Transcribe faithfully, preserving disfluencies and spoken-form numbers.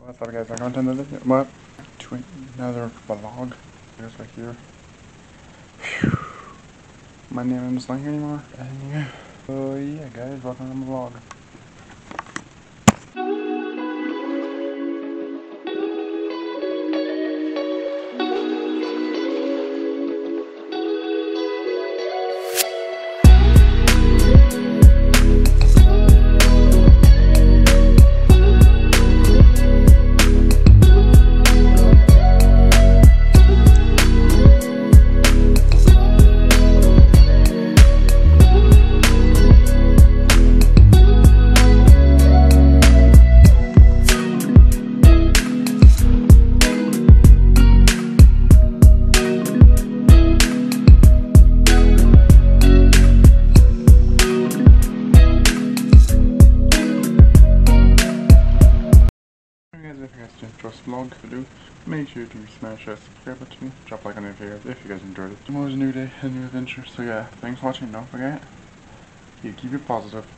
What's up guys, I'm going to another video, what? To another vlog. Just like here. Whew. My name is not here anymore. And yeah. So yeah guys, welcome to the vlog. If you guys enjoyed this vlog, if you do, make sure to smash that subscribe button, drop a like on the video if you guys enjoyed it. Tomorrow's a new day, a new adventure, so yeah, thanks for watching, don't forget, you keep it positive.